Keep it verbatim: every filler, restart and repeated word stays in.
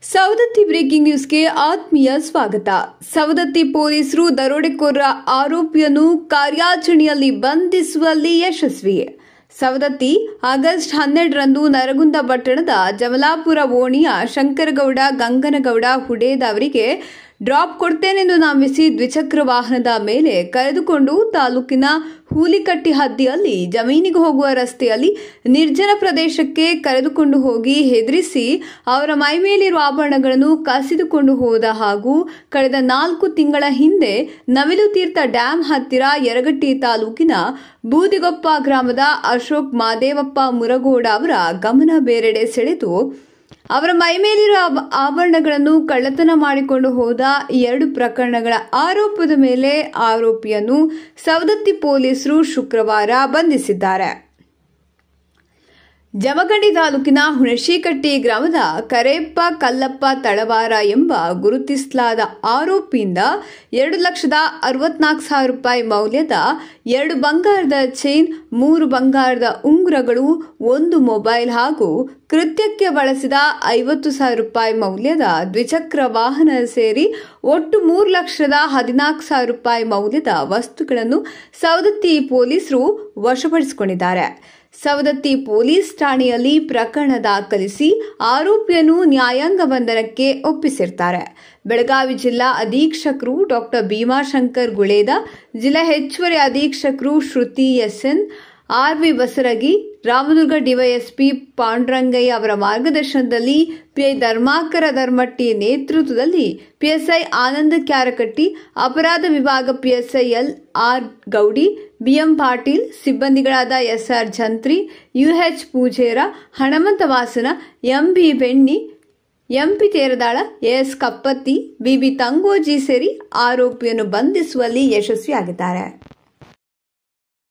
Savadatti breaking ನ್ಯೂಸ್ಗೆ ಆತ್ಮೀಯ ಸ್ವಾಗತ. ಸವದತ್ತಿ ಪೊಲೀಸರು ದರೋಡೆಕೋರ ಆರೋಪಿಯನ್ನು ಕಾರ್ಯಾಚರಣೆಯಲ್ಲಿ ಬಂಧಿಸುವಲ್ಲಿ ಯಶಸ್ವಿ. ಸವದತ್ತಿ ಆಗಸ್ಟ್ ಹನ್ನೆರಡರಂದು ನರಗುಂದ ಪಟ್ಟಣದ ಜಮಲಾಪುರ ಓಣಿಯ ಶಂಕರಗೌಡ ಗಂಗನಗೌಡ ಹುಡೇದ್ ಅವರಿಗೆ ಡ್ರಾಪ್ ಕೊಡ್ತೇನೆಂದು ನಂಬಿಸಿ ದ್ವಿಚಕ್ರ ವಾಹನದ ಮೇಲೆ ಕರೆದುಕೊಂಡು ತಾಲೂಕಿನ ಹೂಲಿಕಟ್ಟಿ ಹದ್ದಿಯಲ್ಲಿ ಜಮೀನಿಗೆ ಹೋಗುವ ರಸ್ತೆಯಲ್ಲಿ ನಿರ್ಜನ ಪ್ರದೇಶಕ್ಕೆ ಕರೆದುಕೊಂಡು ಹೋಗಿ ಹೆದರಿಸಿ ಅವರ ಮೈಮೇಲಿರುವ ಆಭರಣಗಳನ್ನು ಕಸಿದುಕೊಂಡು ಹೋದ ಹಾಗೂ ಕಳೆದ ನಾಲ್ಕು ತಿಂಗಳ ಹಿಂದೆ ನವಿಲುತೀರ್ಥ ಡ್ಯಾಂ ಹತ್ತಿರ ಯರಗಟ್ಟಿ ತಾಲೂಕಿನ ಬೂದಿಗೊಪ್ಪ ಗ್ರಾಮದ ಅಶೋಕ್ ಮಾದೇವಪ್ಪ ಮುರಗೋಡ ಅವರ ಗಮನ ಬೇರೆಡೆ ಸೆಳೆದು ಅವರ ಮೈಮೇಲಿರುವ ಆಭರಣಗಳನ್ನು ಕಳ್ಳತನ ಮಾಡಿಕೊಂಡು ಹೋದ ಎರಡು ಪ್ರಕರಣಗಳ ಆರೋಪದ ಮೇಲೆ ಆರೋಪಿಯನ್ನು ಸವದತ್ತಿ ಪೊಲೀಸರು ಶುಕ್ರವಾರ ಬಂಧಿಸಿದ್ದಾರೆ. ಜಮಖಂಡಿ ತಾಲೂಕಿನ ಹುಣಶಿಕಟ್ಟಿ ಗ್ರಾಮದ ಕರೇಪ್ಪ ಕಲ್ಲಪ್ಪ ತಳವಾರ ಎಂಬ ಗುರುತಿಸಲಾದ ಆರೋಪಿಯಿಂದ ಎರಡು ಲಕ್ಷದ ಅರವತ್ನಾಲ್ಕು ಸಾವಿರ ರೂಪಾಯಿ ಮೌಲ್ಯದ ಎರಡು ಬಂಗಾರದ ಚೈನ್, ಮೂರು ಬಂಗಾರದ ಉಂಗುರಗಳು, ಒಂದು ಮೊಬೈಲ್ ಹಾಗೂ ಕೃತ್ಯಕ್ಕೆ ಬಳಸಿದ ಐವತ್ತು ಸಾವಿರ ರೂಪಾಯಿ ಮೌಲ್ಯದ ದ್ವಿಚಕ್ರ ವಾಹನ ಸೇರಿ ಒಟ್ಟು ಮೂರು ಲಕ್ಷದ ಹದಿನಾಲ್ಕು ಸಾವಿರ ರೂಪಾಯಿ ಮೌಲ್ಯದ ವಸ್ತುಗಳನ್ನು ಸವದತ್ತಿ ಪೊಲೀಸರು ವಶಪಡಿಸಿಕೊಂಡಿದ್ದಾರೆ. ಸವದತ್ತಿ ಪೊಲೀಸ್ ಠಾಣೆಯಲ್ಲಿ ಪ್ರಕರಣ ದಾಖಲಿಸಿ ಆರೋಪಿಯನ್ನು ನ್ಯಾಯಾಂಗ ಬಂಧನಕ್ಕೆ ಒಪ್ಪಿಸಿರ್ತಾರೆ. ಬೆಳಗಾವಿ ಜಿಲ್ಲಾ ಅಧೀಕ್ಷಕರು ಡಾಕ್ಟರ್ ಭೀಮಾಶಂಕರ್ ಗುಳೇದ, ಜಿಲ್ಲಾ ಹೆಚ್ಚುವರಿ ಅಧೀಕ್ಷಕರು Shruti SN, RV Basaragi, Ramdurg DYSP Pandurangaiah ಅವರ ಮಾರ್ಗದರ್ಶನದಲ್ಲಿ ಪಿಐ ಧರ್ಮಾಕರ ಧರ್ಮಟ್ಟಿ ನೇತೃತ್ವದಲ್ಲಿ ಪಿಎಸ್ಐ ಆನಂದ ಕ್ಯಾರಕಟ್ಟಿ, ಅಪರಾಧ ವಿಭಾಗ PSI L R Goudi, BM Patil, ಸಿಬ್ಬಂದಿಗಳಾದ SR Jhantri, UH Pujera, Hanamanta Vasana, MB Benni, MP Teradal, S Kappatti, BB Tangoji ಸೇರಿ ಆರೋಪಿಯನ್ನು ಬಂಧಿಸುವಲ್ಲಿ ಯಶಸ್ವಿಯಾಗಿದ್ದಾರೆ.